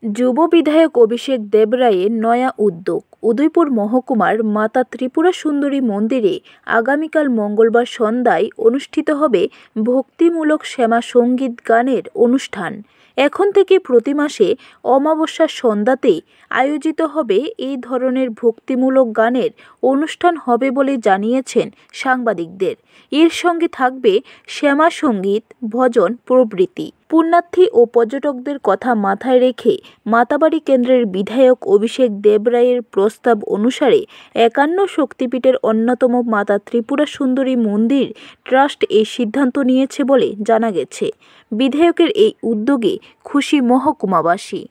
যুব বিধায়ক অভিষেক দেবরায়ের নয়া উদ্যোগ। উদয়পুর মহকুমার মাতা ত্রিপুরা সুন্দরী মন্দিরে আগামীকাল মঙ্গলবার সন্ধ্যায় অনুষ্ঠিত হবে ভক্তিমূলক শ্যামা সঙ্গীত গানের অনুষ্ঠান। এখন থেকে প্রতি মাসে অমাবস্যার সন্ধ্যাতে আয়োজিত হবে এই ধরনের ভক্তিমূলক গানের অনুষ্ঠান হবে বলে জানিয়েছেন সাংবাদিকদের। এর সঙ্গে থাকবে শ্যামা সঙ্গীত, ভজন প্রভৃতি। পুণ্যার্থী ও পর্যটকদের কথা মাথায় রেখে মাতাবাড়ি কেন্দ্রের বিধায়ক অভিষেক দেবরায়ের প্রস্তাব অনুসারে 51 শক্তিপীঠের অন্যতম মাতা ত্রিপুরা সুন্দরী মন্দির ট্রাস্ট এই সিদ্ধান্ত নিয়েছে বলে জানা গেছে। বিধায়কের এই উদ্যোগে খুশি মহকুমাবাসী।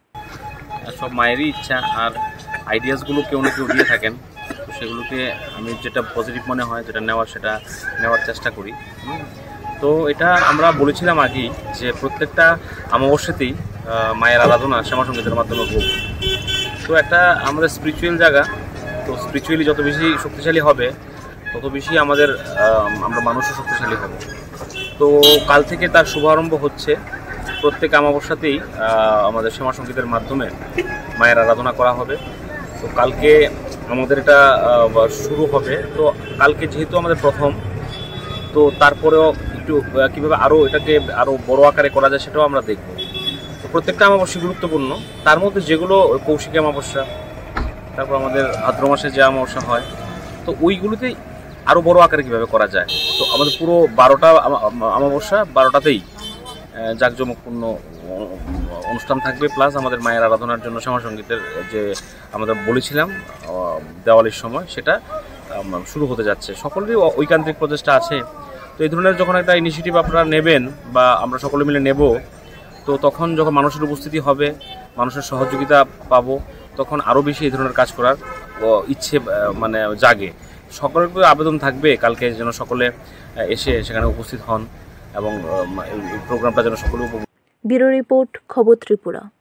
সব মায়েরই ইচ্ছা আর আইডিয়াসগুলো কেউ না কেউ দিয়ে থাকেন, তো সেগুলোকে আমি যেটা পজিটিভ মনে হয় যেটা সেটা নেওয়ার চেষ্টা করি। তো এটা আমরা বলেছিলাম আগেই যে প্রত্যেকটা অমাবস্যাতেই মায়ের আরাধনা শ্যামা সঙ্গীতের মাধ্যমে হোক। তো একটা আমাদের স্পিরিচুয়াল জায়গা, তো স্পিরিচুয়ালি যত বেশি শক্তিশালী হবে তত বেশি আমরা মানুষও শক্তিশালী হব। তো কাল থেকে তার শুভারম্ভ হচ্ছে। প্রত্যেক অমাবস্যাতেই আমাদের শ্যামা সঙ্গীতের মাধ্যমে মায়ের আরাধনা করা হবে। তো কালকে আমাদের এটা শুরু হবে। তো কালকে যেহেতু আমাদের প্রথম, তো তারপরেও একটু কীভাবে এটাকে আরও বড় আকারে করা যায় সেটাও আমরা দেখব। তো প্রত্যেকটা অমাবস্যা গুরুত্বপূর্ণ, তার মধ্যে যেগুলো কৌশিকী অমাবস্যা, তারপর আমাদের ভাদ্র মাসে যে অমাবস্যা হয়, তো ওইগুলোতেই আরও বড় আকারে কীভাবে করা যায়। তো আমাদের পুরো 12টা অমাবস্যা 12টাতেই জাঁকজমকপূর্ণ অনুষ্ঠান থাকবে, প্লাস আমাদের মায়ের আরাধনার জন্য শ্যামা সঙ্গীতের যে আমরা বলেছিলাম দেওয়ালির সময় সেটা শুরু হতে যাচ্ছে। সকলেরই ঐকান্তিক প্রচেষ্টা আছে। তো এই ধরনের যখন একটা ইনিশিয়েটিভ আপনারা নেবেন বা আমরা সকলে মিলে নেব, তো তখন যখন মানুষের উপস্থিতি হবে, মানুষের সহযোগিতা পাবো, তখন আরও বেশি এই ধরনের কাজ করার ইচ্ছে জাগে। সকলের আবেদন থাকবে কালকে যেন সকলে এসে সেখানে উপস্থিত হন এবং এই প্রোগ্রামটা যেন সকলে ব্যুরো রিপোর্ট, খবর ত্রিপুরা।